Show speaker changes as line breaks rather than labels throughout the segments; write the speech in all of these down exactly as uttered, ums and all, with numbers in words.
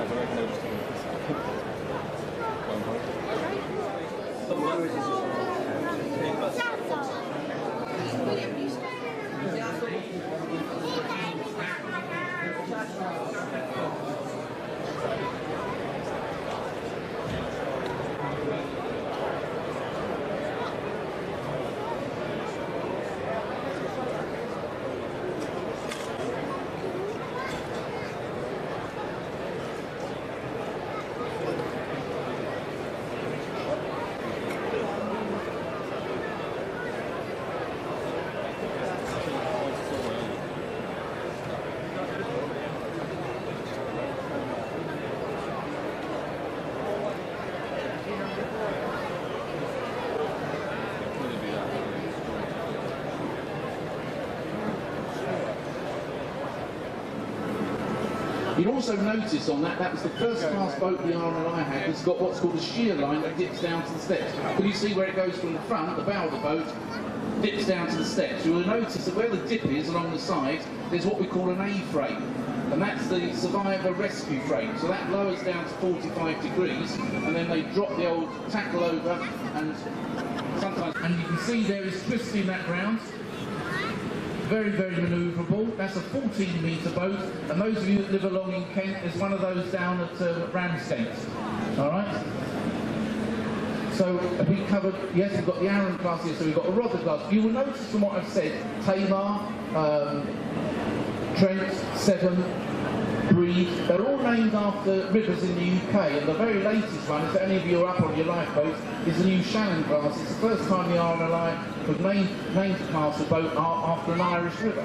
You'll also notice on that, that was the first class boat the R N L I had that's got what's called a shear line that dips down to the steps. Can you see where it goes from the front, the bow of the boat, dips down to the steps? You'll notice that where the dip is along the side, there's what we call an A-frame. And that's the survivor rescue frame. So that lowers down to forty-five degrees, and then they drop the old tackle over, and sometimes, and you can see there is twisting that round. Very, very manoeuvrable. That's a fourteen metre boat, and those of you that live along in Kent, there's one of those down at uh, Ramsgate. All right. So we covered. Yes, we've got the Arran class here. So we've got a Rother class. You will notice from what I've said, Tamar, um, Trent, Severn, Breed. They're all named after rivers in the U K, and the very latest one, if any of you are up on your lifeboats, is the new Shannon class. It's the first time the R N L I would name, named a class of boat after an Irish river.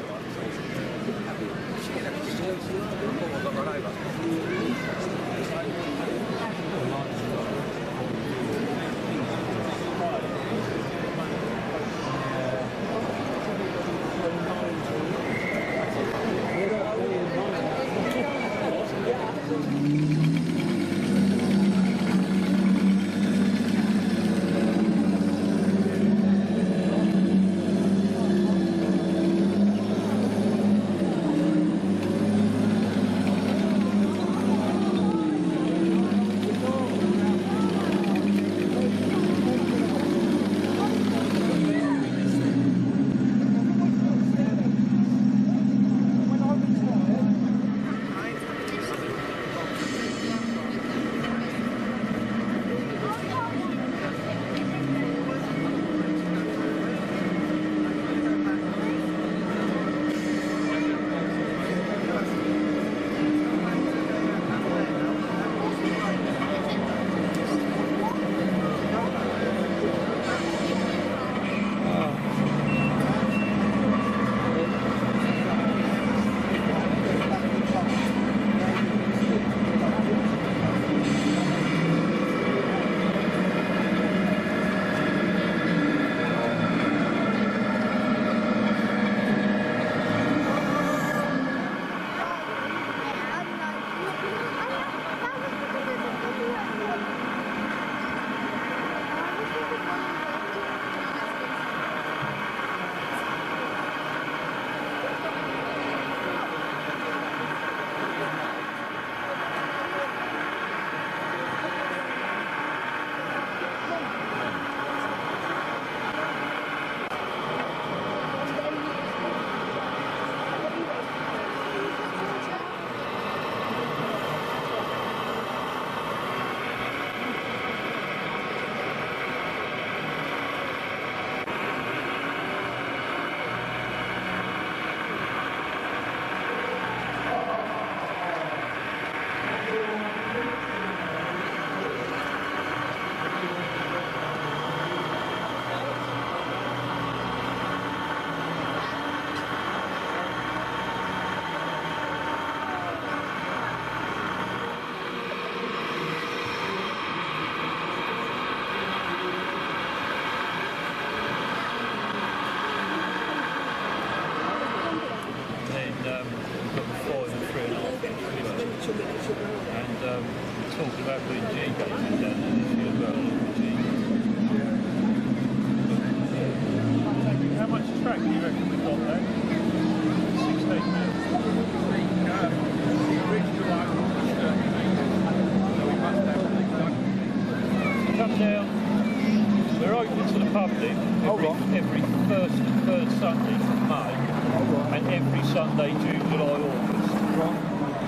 Town. We're open to the public every, oh, right. every first and third Sunday from May, oh, right. and every Sunday June, July, August. Right.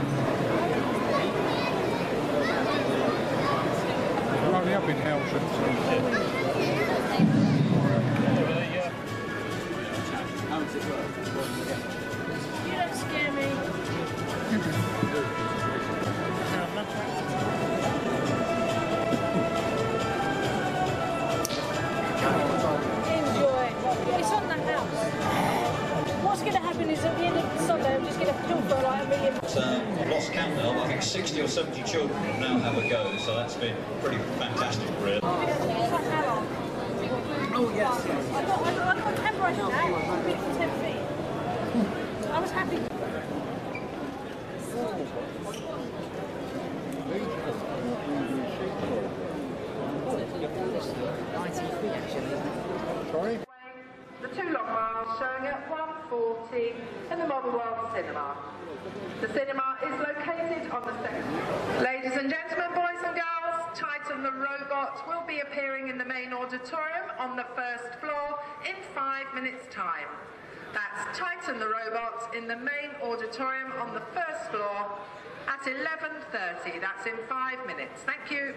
We're only up in Howsham. So.
Yeah.
How does it work? You don't scare me. Enjoy. It's on the house. What's going to happen is at the end of Sunday, I'm just going to film for like a million.
Um, I've lost count now. I think sixty or seventy children now have a go, so that's been pretty fantastic, really.
Oh, yes, yes. I got, I got, I got a camera now. I'm big for ten feet. I was happy.
Sorry?
The two long miles showing at one forty in the Model World Cinema. The cinema is located on the second. Ladies and gentlemen, boys and girls, Titan the Robot will be appearing in the main auditorium on the first floor in five minutes' time. That's Titan the Robot in the main auditorium on the first floor at eleven thirty. That's in five minutes. Thank you.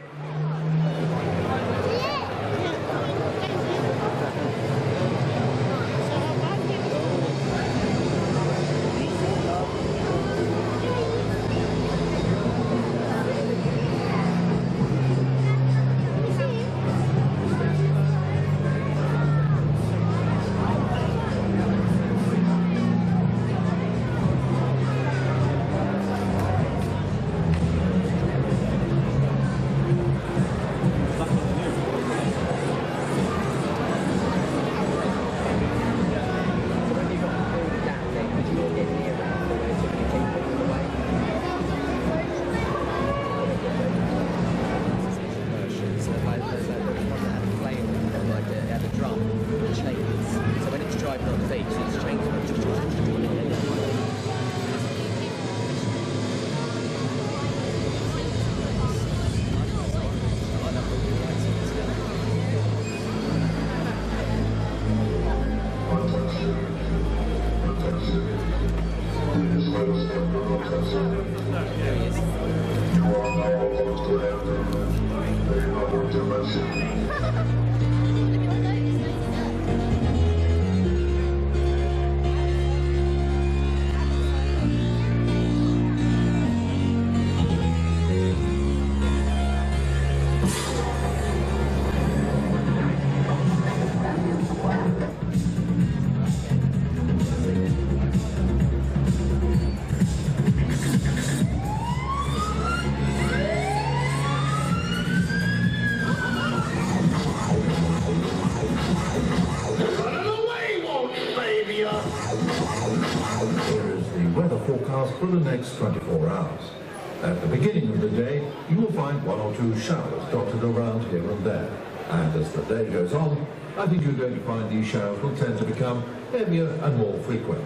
For the next twenty-four hours. At the beginning of the day, you will find one or two showers dotted around here and there. And as the day goes on, I think you're going to find these showers will tend to become heavier and more frequent.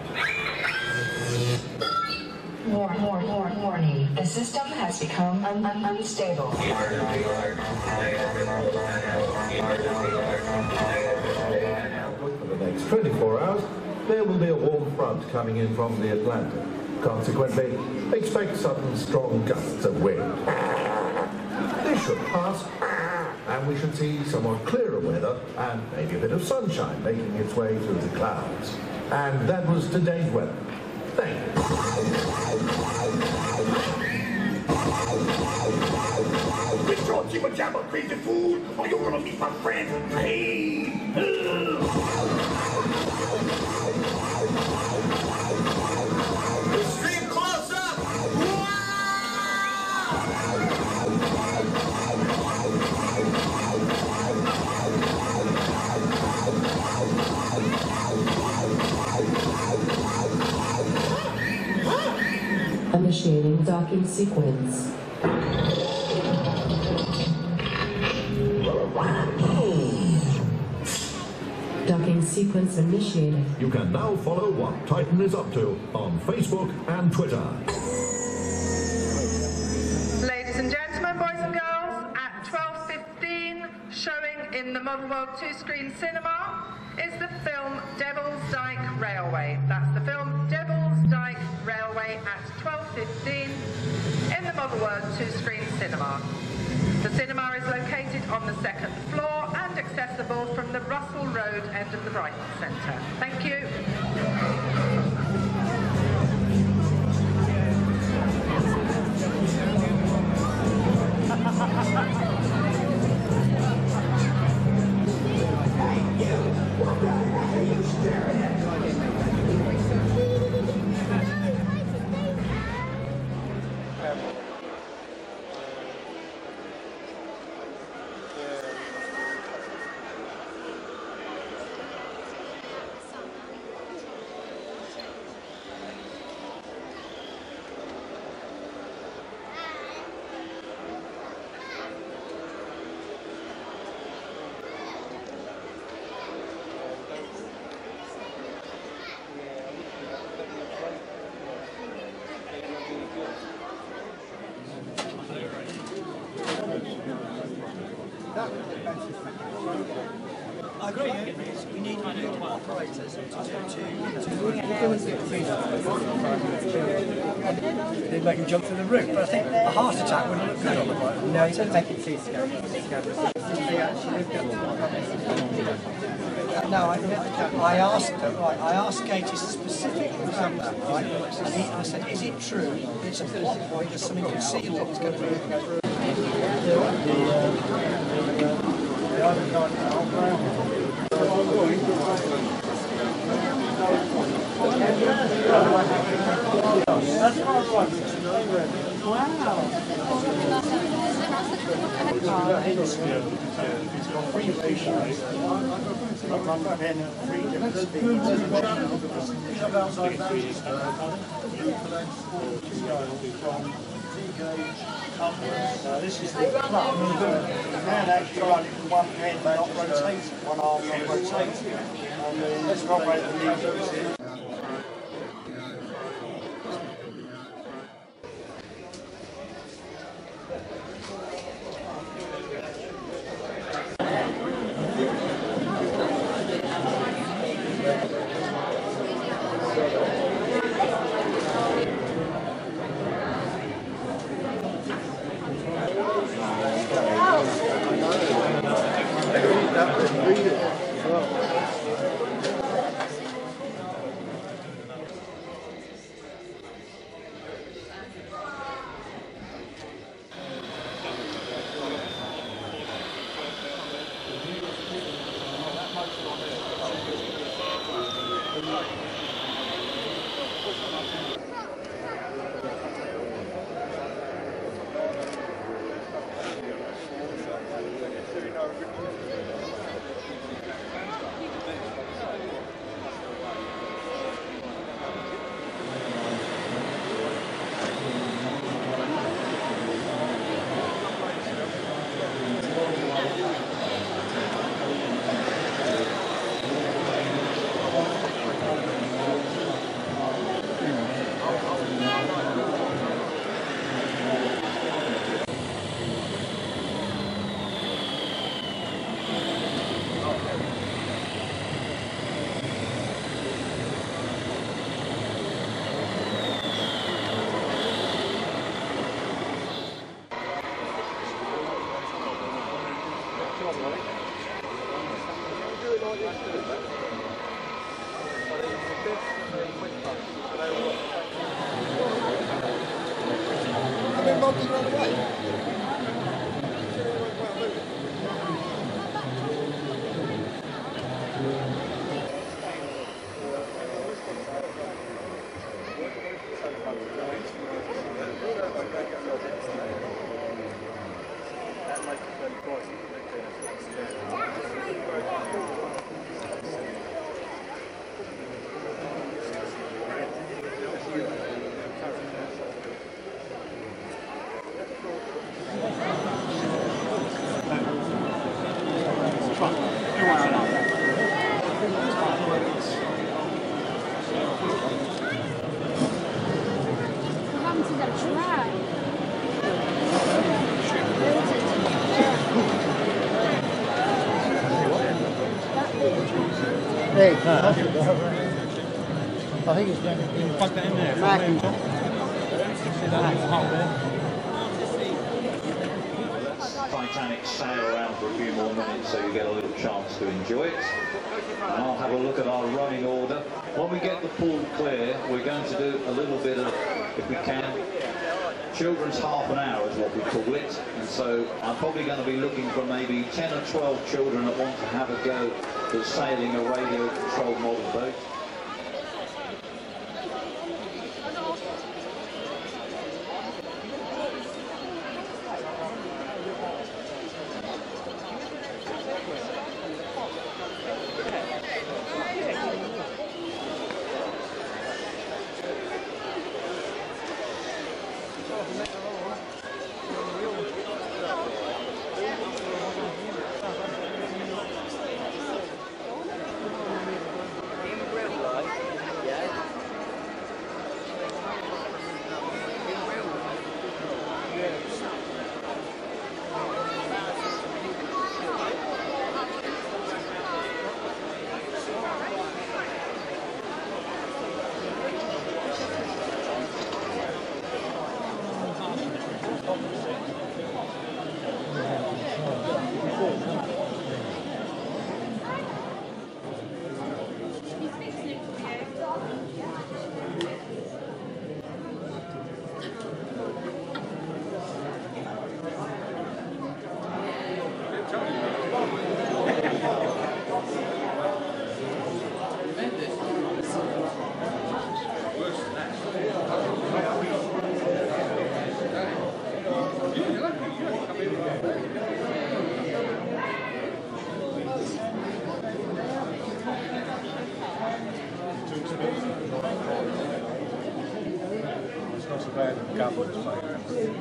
More, more, more, warning. The system has become un un unstable.
For the next twenty-four hours, there will be a warm front coming in from the Atlantic. Consequently, expect sudden strong gusts of wind. This should pass, and we should see somewhat clearer weather and maybe a bit of sunshine making its way through the clouds. And that was today's weather. Thank you.
This your jibber jabber crazy fool, or you wanna meet my friend? Hey! Extreme close up!
Initiating docking sequence. Docking sequence initiated.
You can now follow what Titan is up to on Facebook and Twitter.
Ladies and gentlemen, boys and girls, at twelve fifteen, Showing in the Model World two-screen cinema is the film Devil's Dyke Railway. That's the film Devil's Dyke Railway at twelve fifteen in the Model World two-screen cinema. The cinema is located on the second floor and accessible from the Russell Road end of the Brighton Centre. Thank you.
I agree. We need more operators to They make him jump through the roof, but I think a heart attack wouldn't look good on the bike. No, he said make it see scary. No, I, I asked right. I asked Katie specifically about that, right? And he, I said, "Is it true? It's a plot point. There's something concealed that was going to go through." Uh, this is the club. Man actually run it with one head, not rotate, one arm not rotate. And uh, let's operate the levers here. Hey, I think it's going to be...
Plug that in there.
Mac-
See that little hole there?
Titanic sail around for a few more minutes so you get a little chance to enjoy it. And I'll have a look at our running order. When we get the pool clear, we're going to do a little bit of, if we can, children's half an hour is what we call it. And so I'm probably going to be looking for maybe ten or twelve children that want to have a go at sailing a radio-controlled model boat.
It's not so bad in the government's mate.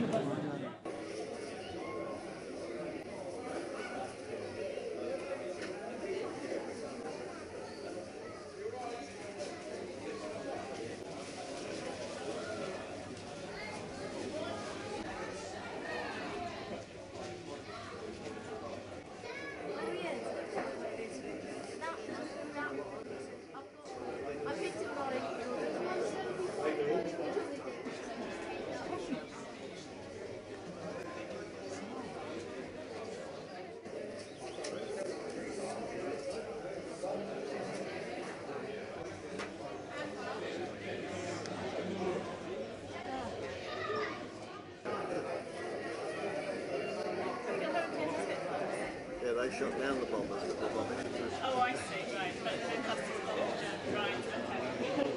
They shot down the bombers with the bombing.
Oh, I see, right. But the customs bombers, right, okay.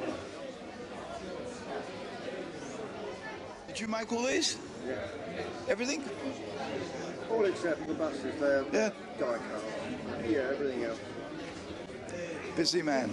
Did you make all these?
Yeah.
Everything?
All except the buses, they're
Yeah.
die cars. Yeah, everything else.
Busy man.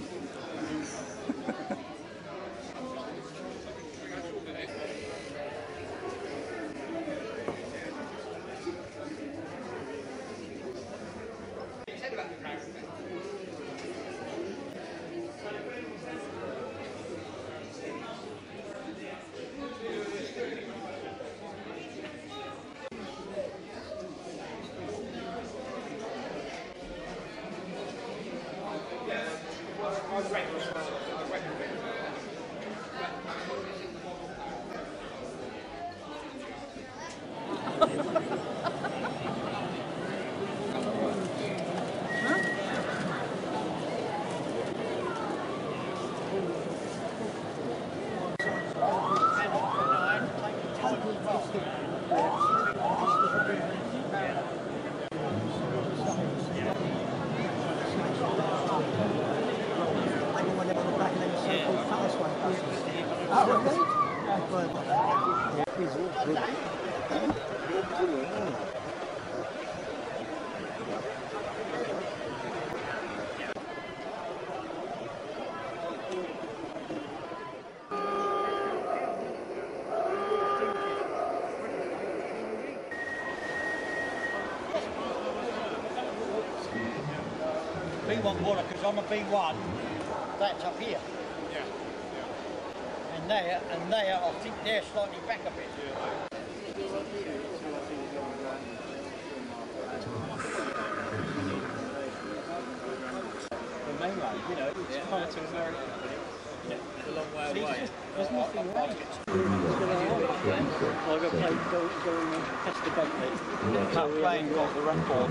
B one water, because on the B one, that's up here.
Yeah.
And there, and there, I think they're slightly back a bit. The main
homeland, you know, it's yeah. Part of America, but it, yeah, it's a long way away. There's nothing wrong. I'll go play, go, go and test the Bentley. That plane got the record.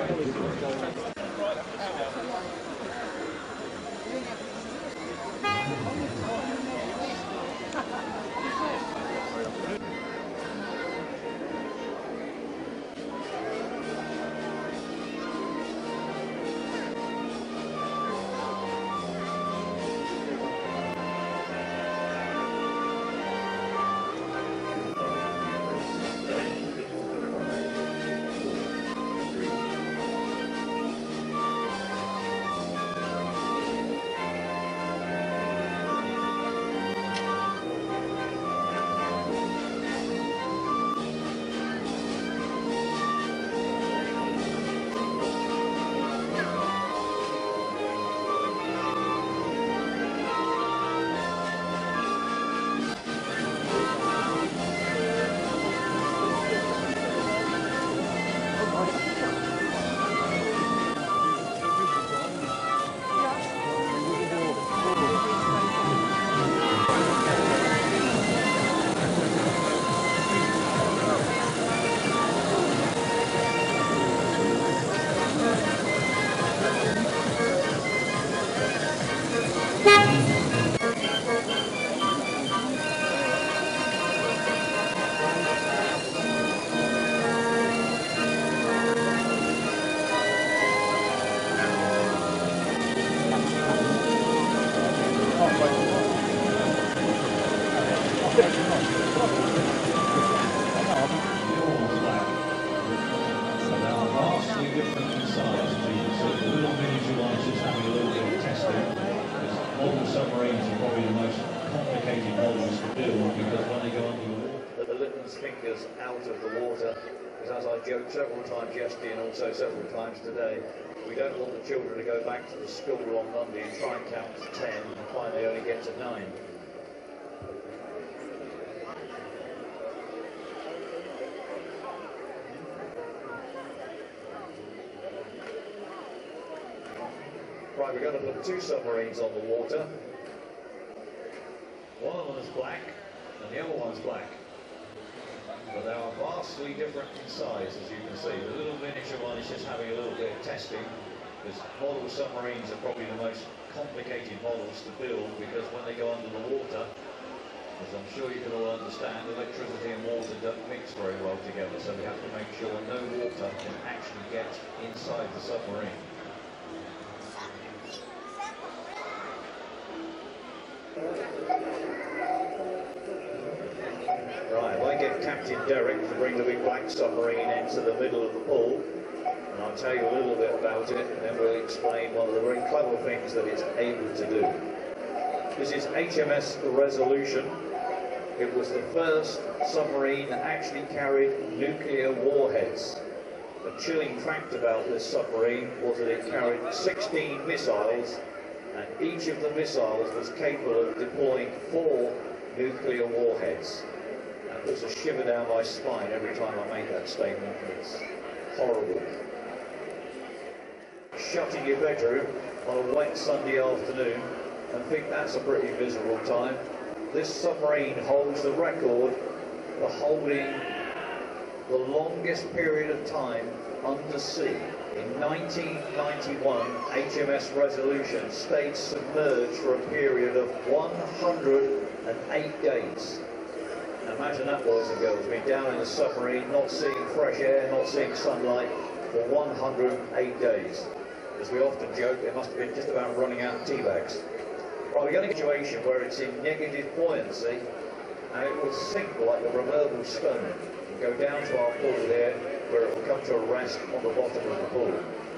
Fingers out of the water, because as I joked several times yesterday and also several times today, we don't want the children to go back to the school on Monday and try and count to ten and find they only get to nine. Right, we're going to put two submarines on the water. One of them is black and the other one's black. But they are vastly different in size, as you can see. The little miniature one is just having a little bit of testing, because model submarines are probably the most complicated models to build, because when they go under the water, as I'm sure you can all understand, electricity and water don't mix very well together, so we have to make sure no water can actually get inside the submarine. Right, I get Captain Derek to bring the big black submarine into the middle of the pool, and I'll tell you a little bit about it, and then we'll explain one of the very clever things that it's able to do. This is H M S Resolution. It was the first submarine that actually carried nuclear warheads. The chilling fact about this submarine was that it carried sixteen missiles, and each of the missiles was capable of deploying four nuclear warheads. And it puts a shiver down my spine every time I make that statement. It's horrible. Shut in your bedroom on a wet Sunday afternoon and think that's a pretty miserable time. This submarine holds the record for holding the longest period of time under sea. In nineteen ninety-one, H M S Resolution stayed submerged for a period of one hundred eight days. Now imagine that, boys and girls, being down in a submarine, not seeing fresh air, not seeing sunlight for one hundred eight days. As we often joke, it must have been just about running out of tea bags. Right, we're getting a situation where it's in negative buoyancy and it will sink like a removable stone and go down to our pool there, where it will come to a rest on the bottom of the pool.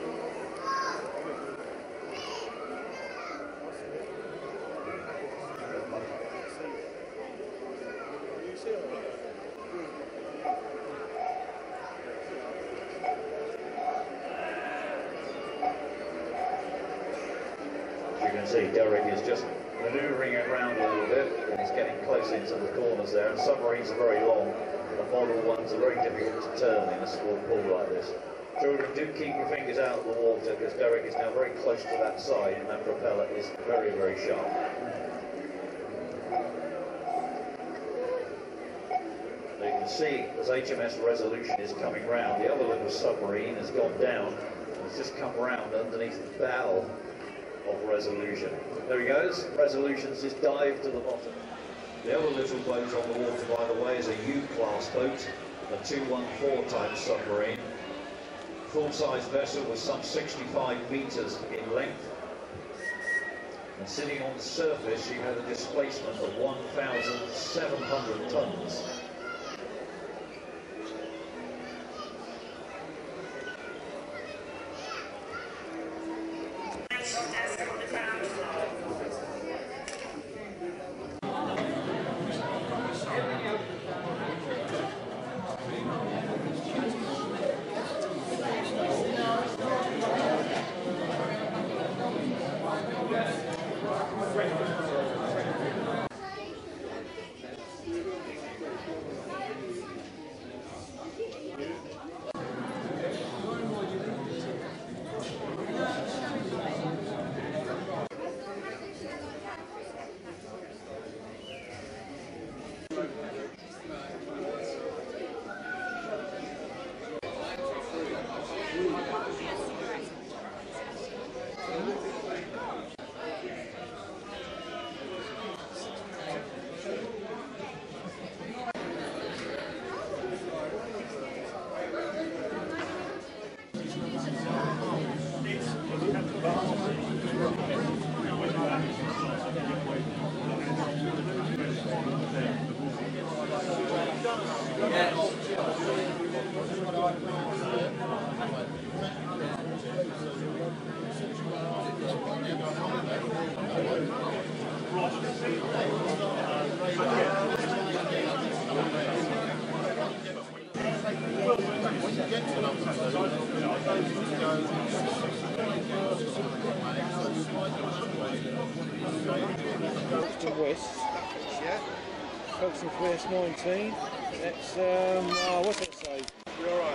As you can see, Derek is just manoeuvring it around a little bit, and he's getting close into the corners there, and submarines are very long. The model ones are very difficult to turn in a small pool like this. Children, do keep your fingers out of the water because Derek is now very close to that side and that propeller is very, very sharp. So you can see as H M S Resolution is coming round, the other little submarine has gone down and it's just come round underneath the bow of Resolution. There he goes, Resolution's just dived to the bottom. The other little boat on the water, by the way, is a U-class boat, a two one four type submarine. Full-size vessel with some sixty-five metres in length. And sitting on the surface, she had a displacement of one thousand seven hundred tonnes.
West, yeah. Coxon West nineteen. That's um. Oh, what's that say? You're all right.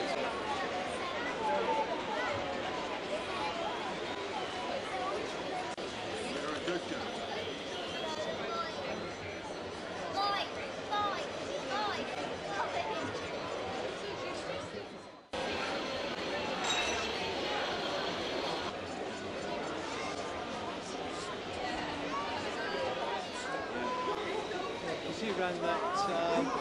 She ran that um,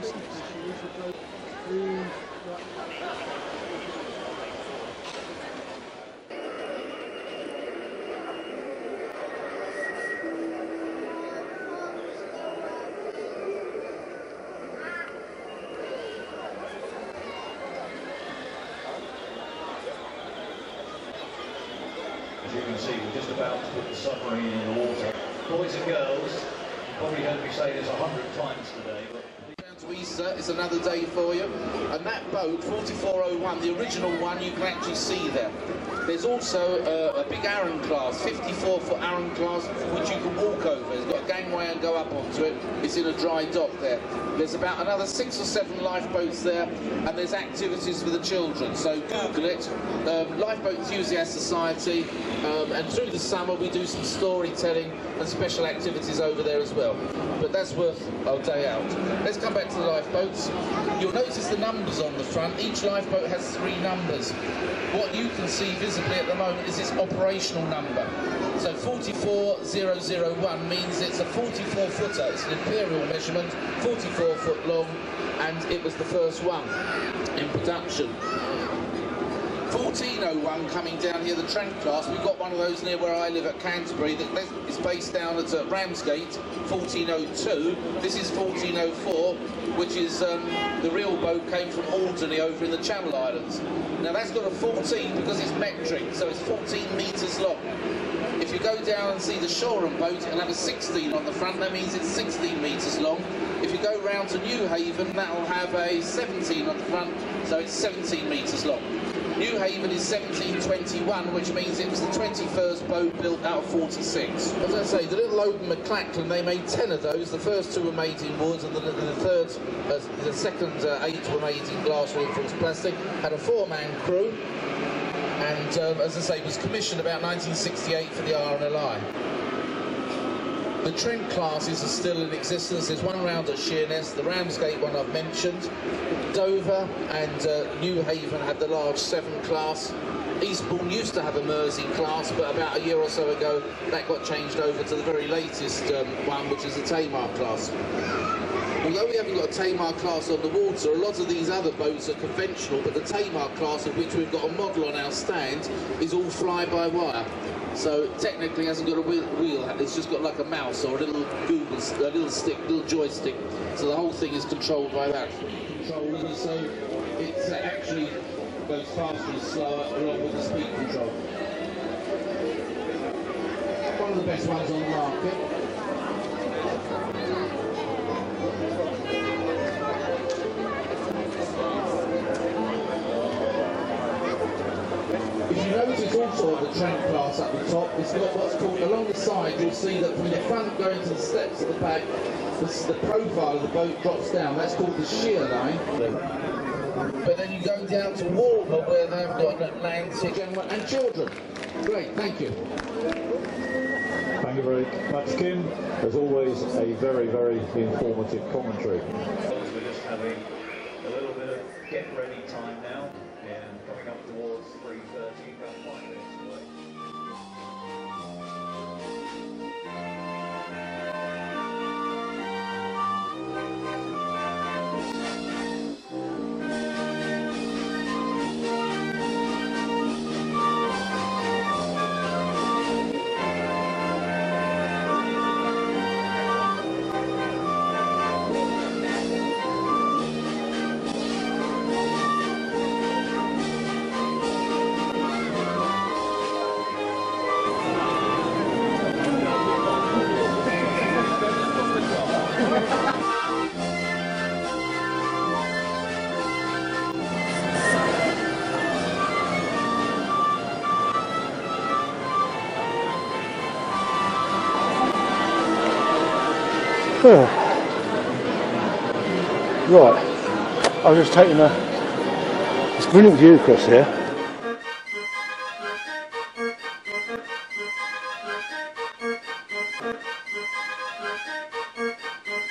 As you can see, we're just about to put the submarine in the water. Boys and girls, you probably heard me say this a hundred times today, but
Down to Easter, it's another day for you. And that boat, forty-four oh one, the original one, you can actually see there. There's also uh, a big Arran class, fifty-four foot Arran class, which you can walk over. It's got a gangway and go up onto it. It's in a dry dock there. There's about another six or seven lifeboats there, and there's activities for the children. So Google it, um, Lifeboat Enthusiast Society, um, and through the summer we do some storytelling and special activities over there as well. But that's worth a day out. Let's come back to the lifeboats. You'll notice the numbers on the front. Each lifeboat has three numbers. What you can see visibly at the moment is its operational number. So forty-four thousand one means it's a forty-four footer. It's an imperial measurement, forty-four foot long, and it was the first one in production. fourteen oh one coming down here, the Trent class. We've got one of those near where I live at Canterbury. That is based down at uh, Ramsgate, fourteen oh two. This is fourteen oh four, which is um, the real boat came from Alderney over in the Channel Islands. Now that's got a fourteen because it's metric, so it's fourteen metres long. If you go down and see the Shoreham boat, it'll have a sixteen on the front. That means it's sixteen metres long. If you go round to Newhaven, that'll have a seventeen on the front, so it's seventeen metres long. New Haven is seventeen twenty-one, which means it was the twenty-first boat built out of forty-six. As I say, the Little Oden McLachlan, they made ten of those. The first two were made in wood, and the, the third, uh, the second uh, eight were made in glass reinforced plastic. Had a four-man crew, and um, as I say, was commissioned about nineteen sixty-eight for the R N L I. The Trent classes are still in existence. There's one round at Sheerness, the Ramsgate one I've mentioned. Dover and uh, New Haven had the large seven class. Eastbourne used to have a Mersey class, but about a year or so ago that got changed over to the very latest um, one, which is the Tamar class. Although we haven't got a Tamar class on the water, a lot of these other boats are conventional, but the Tamar class, of which we've got a model on our stand, is all fly-by-wire. So technically hasn't got a wheel, wheel, it's just got like a mouse or a little Google, a little stick, little joystick. So the whole thing is controlled by that. Controlled, and so it uh, actually goes faster and slower along with the speed control. One of the best ones on the market. If you notice also on the Trent class at the top, it's got what's called, along the side, you'll see that from the front going to the steps at the back, the, the profile of the boat drops down. That's called the shear line. But then you go down to Walmer, where they've got an Atlantic and children. Great, thank you.
Thank you very much, Kim. As always, a very, very informative commentary.
We're just having a little bit of get ready time now, and coming up towards three thirty, about five minutes away.
Oh. Right, I've just taken a, it's a brilliant view across here.